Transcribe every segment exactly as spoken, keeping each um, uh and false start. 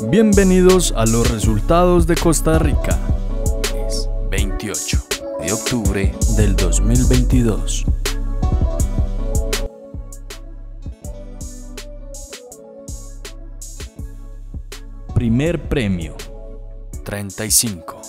Bienvenidos a los resultados de Costa Rica. Es veintiocho de octubre del dos mil veintidós. Primer premio, treinta y cinco.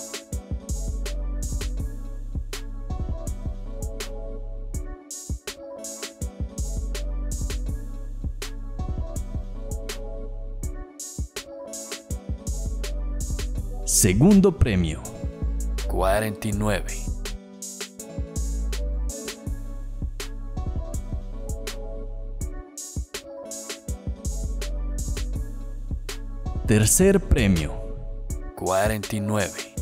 segundo premio, cuarenta y nueve. tercer premio, cuarenta y nueve.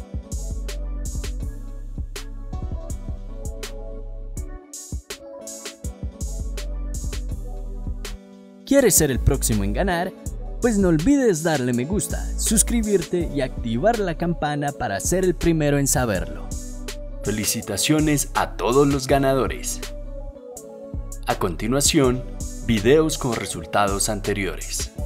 ¿Quieres ser el próximo en ganar? Pues no olvides darle me gusta, suscribirte y activar la campana para ser el primero en saberlo. Felicitaciones a todos los ganadores. A continuación, videos con resultados anteriores.